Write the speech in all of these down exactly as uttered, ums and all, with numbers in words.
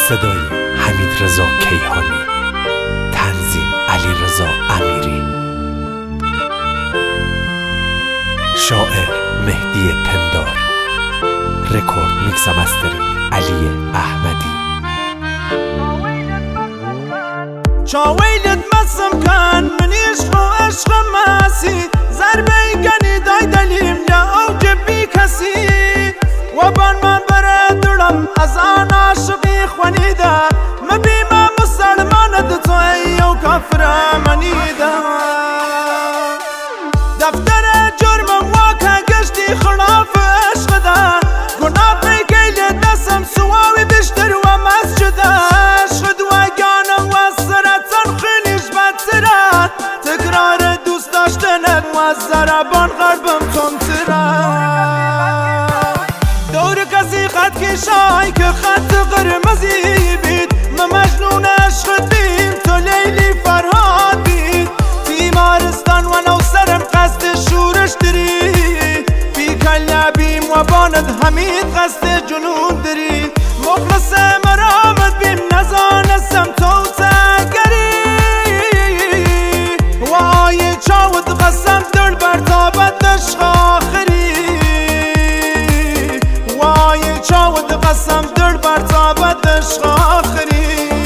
صدای حمید رضا کیهانی، تنظیم علی رضا امیری، شاعر مهدی پندار، رکورد میکس و مسترینگ علی احمدی. چاویلت مسم کن من عشق و عشق ماسی ضربه گنی دای دلیم یا اوج بی کسی و بان من بردرم از آن عاشقی خونیده مبیمه مسلمانت تو ایو کافر منیده دفتر جرمم واکه گشتی خلاف عشق ده گناه پیگیل دستم سواوی بیشتر و مسجده عشق دوگانم و سرطان خیلیش بدتره تکرار دوست داشتنت مزربان قلبم تندتره دور کسی خط کشای که خط قرمزی بید من مجنون عشقت بیم تو لیلی فرهاد بید تیمارستان و نو سرم قصد شورش داری بی کلیا بیم و باند حمید قصد جنون داری مخلص مرامت بیم نزانستم تو تگری و آیه چاوت قسم دل بر تابت عشق آخری و آیه چاوت قسم دل بر تابت عشق آخری.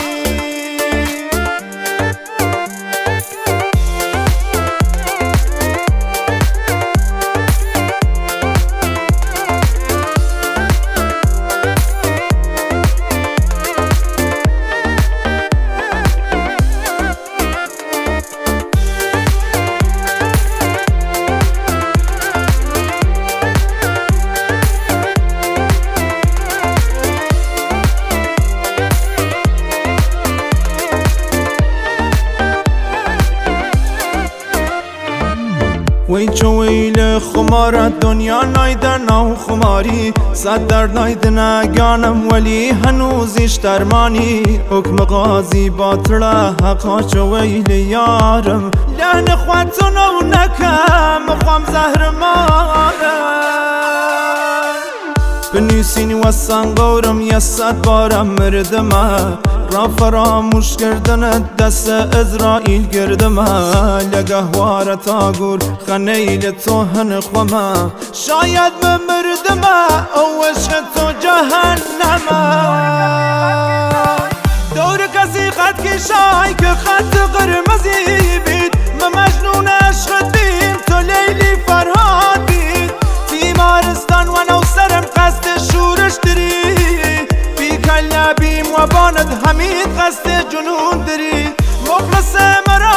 وی چویل خمارت دنیا نایده نو خماری صد در نایده نگانم ولی هنوزیش درمانی حکم قاضی باطله حقا چویل یارم لحن خواتو نو نکم خوام زهر مارم بنویسینی و سنگورم یه صد بارم مردمه را فراموش کردن دست ازرائیل گردمه لگهوار تاگور خنیل تو هنخومه شاید بمردمه او عشق تو جهنمه دور کسی خط کشای که خط قرمزی بید من مجنون عشقت بیم تو لیلی فرهاد بید تیمارستان و نو سرم قصد شورش داری بی کلیا بیم و باند حمید قصد جنون داری مخلص مرا